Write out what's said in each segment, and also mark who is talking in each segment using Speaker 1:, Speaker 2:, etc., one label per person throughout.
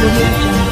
Speaker 1: Audio Jungle.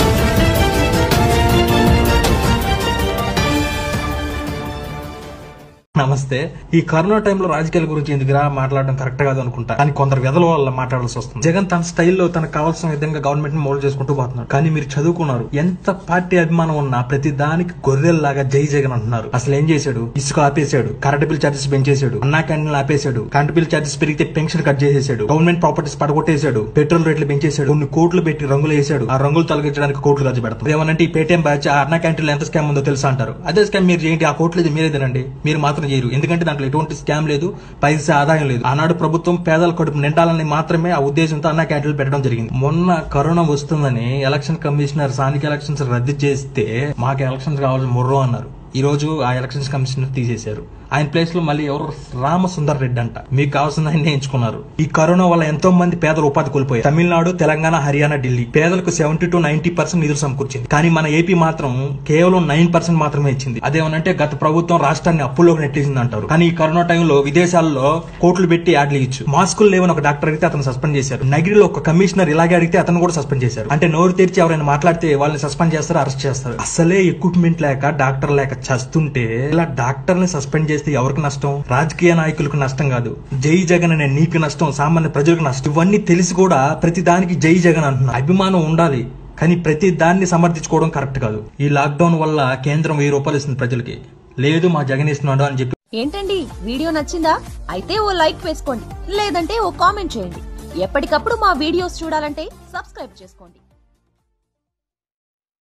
Speaker 2: నమస్తే. ఈ corona టైంలో రాజకీయాల గురించి ఎందుకురా మాట్లాడడం కరెక్ట్ కాదు అనుకుంటా, కానీ కొందరు వెదల వల్ల మాట్లాడాల్సి వస్తుంది. జగన్ తన స్టైల్లో తనకు కావాల్సిన విధంగా గవర్నమెంట్ ని మోల్డ్ చేసుకుంటూ పోతున్నారు. కానీ మీరు చదువుకున్నారు, ఎంత పార్టీ అభిమానం ఉన్నా ప్రతి దానికి గొర్రెల్లాగా జై జగన్ అంటున్నారు. అసలు ఏం చేశాడు? ఇసుక ఆపేశాడు, కరెంట్ బిల్ ఛార్జెస్ పెంచేశాడు, అన్నా క్యాంటీన్లు ఆపేశాడు, కరెంట్ బిల్ ఛార్జెస్ పెరిగితే పెన్షన్ కట్ చేసేశాడు, గవర్నమెంట్ ప్రాపర్టీస్ పడగొట్టేశాడు, పెట్రోల్ రేట్లు పెంచేశాడు, కొన్ని కోట్లు పెట్టి రంగులు వేసాడు, ఆ రంగులు తొలగించడానికి కోట్లు ఖర్చు పెడతారు. ఏమనంటే ఈ పేటీఎం బ్యాచ్ ఆ అన్నా క్యాంటీన్లో ఎంత స్కామ్ ఉందో తెలుసా అంటారు. అదే స్కామ్ మీరు చేయండి, ఆ కోట్లు మీరే తినండి, మీరు మాత్రం చేయరు. ఎందుకంటే దాంట్లో ఎటువంటి స్కామ్ లేదు, పైసా ఆదాయం లేదు. ఆనాడు ప్రభుత్వం పేదల కడుపు నిండాలని మాత్రమే ఆ ఉద్దేశంతో అన్నా క్యాంటీన్లు పెట్టడం జరిగింది. మొన్న కరోనా వస్తుందని ఎలక్షన్ కమిషనర్ స్థానిక ఎలక్షన్స్ రద్దు చేస్తే మాకు ఎలక్షన్స్ కావాల్సిన ముర్రో అన్నారు. ఈ రోజు ఆ ఎలక్షన్స్ కమిషనర్ తీసేశారు. ఆయన ప్లేస్ లో మళ్ళీ ఎవరు? రామసుందర్ రెడ్డి అంట. మీకు కావాల్సిన ఆయన ఎంచుకున్నారు. ఈ కరోనా వల్ల ఎంతో మంది పేదలు ఉపాధి కోల్పోయారు. తమిళనాడు, తెలంగాణ, హర్యానా, ఢిల్లీ పేదలకు 70 to 90% నిధులు సమకూర్చింది. కానీ మన ఏపీ మాత్రం కేవలం 9% మాత్రమే ఇచ్చింది. అదేమనంటే గత ప్రభుత్వం రాష్ట్రాన్ని అప్పుల్లోకి నెట్టేసింది అంటారు. కానీ ఈ కరోనా టైంలో విదేశాల్లో కోట్లు పెట్టి యాడ్లు ఇచ్చు. మాస్కులు లేవని ఒక డాక్టర్ అడిగితే అతను సస్పెండ్ చేశారు. నగిరిలో ఒక కమిషనర్ ఇలాగే అడిగితే అతను కూడా సస్పెండ్ చేశారు. అంటే నోరు తెరిచి ఎవరైనా మాట్లాడితే వాళ్ళని సస్పెండ్ చేస్తారు, అరెస్ట్ చేస్తారు. అసలే ఎక్విప్మెంట్ లేక డాక్టర్ లేక చస్తుంటే ఇలా డాక్టర్ని సస్పెండ్ చేస్తే ఎవరికి నష్టం? రాజకీయ నాయకులకు నష్టం కాదు, జై జగన్ అనే నీకు నష్టం, సామాన్య ప్రజలకు నష్టం. ఇవన్నీ తెలిసి కూడా ప్రతి దానికి జై జగన్ అంటున్నారు. అభిమానం ఉండాలి, కానీ ప్రతి దాన్ని సమర్థించుకోవడం కరెక్ట్ కాదు. ఈ లాక్డౌన్ వల్ల కేంద్రం 1000 రూపాయలు ఇస్తుంది ప్రజలకి, లేదు మా జగన్ ఇస్తున్నాడు అని చెప్పి.
Speaker 3: ఏంటండి, వీడియో నచ్చిందా? అయితే ఓ లైక్ వేసుకోండి, లేదంటే ఓ కామెంట్ చేయండి. ఎప్పటికప్పుడు మా వీడియోస్ చూడాలంటే సబ్స్క్రైబ్ చేసుకోండి.